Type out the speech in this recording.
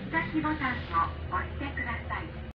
差しボタンを押してください。